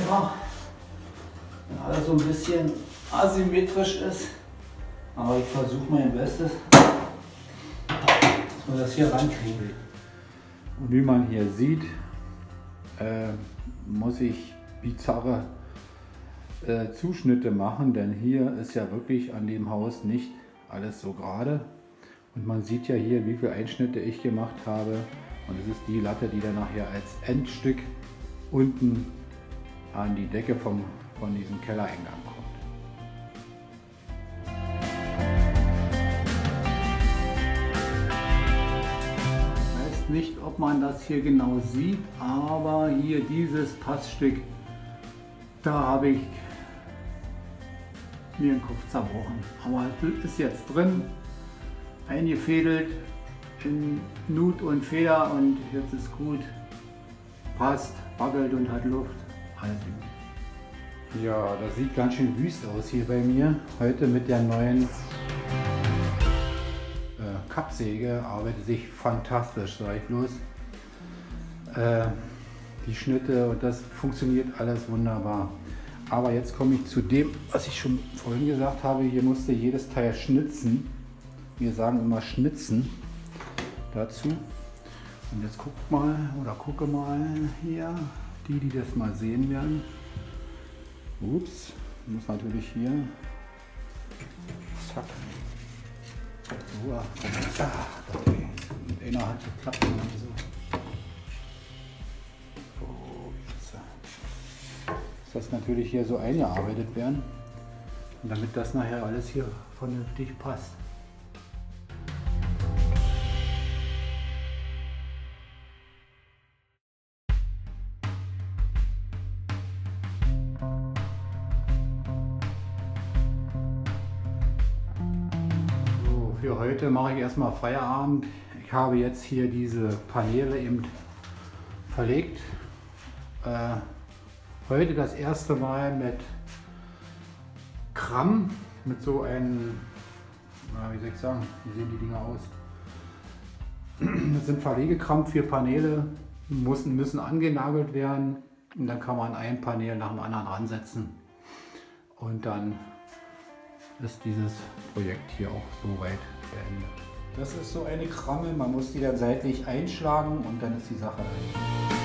einfach, wenn alles so ein bisschen asymmetrisch ist. Aber ich versuche mein Bestes, dass wir das hier rankriegen. Und wie man hier sieht, muss ich bizarre Zuschnitte machen, denn hier ist ja wirklich an dem Haus nicht alles so gerade. Und man sieht ja hier, wie viele Einschnitte ich gemacht habe. Und es ist die Latte, die dann nachher als Endstück unten an die Decke von diesem Kellereingang kommt. Ich weiß nicht, ob man das hier genau sieht, aber hier dieses Passstück, da habe ich mir den Kopf zerbrochen. Aber es ist jetzt drin, eingefädelt in Nut und Feder und jetzt ist gut, passt, wackelt und hat Luft. Alles gut. Ja, das sieht ganz schön wüst aus hier bei mir. Heute mit der neuen Kappsäge arbeitet sich fantastisch, sage ich bloß. Die Schnitte und das funktioniert alles wunderbar. Aber jetzt komme ich zu dem, was ich schon vorhin gesagt habe. Hier musste jedes Teil schnitzen. Wir sagen immer schnitzen dazu. Und jetzt guckt mal oder gucke mal hier, die das mal sehen werden. Ups, muss natürlich hier. Zack. So, okay. Mit einer hat geklappt. So. Das natürlich hier so eingearbeitet werden, und damit das nachher alles hier vernünftig passt. So, für heute mache ich erstmal Feierabend. Ich habe jetzt hier diese Paneele eben verlegt. Heute das erste Mal mit Kram, mit so einem, wie soll ich sagen, wie sehen die Dinger aus? Das sind Verlegekram für Paneele, müssen angenagelt werden und dann kann man ein Panel nach dem anderen ransetzen und dann ist dieses Projekt hier auch soweit beendet. Das ist so eine Kramme, man muss die dann seitlich einschlagen und dann ist die Sache erledigt.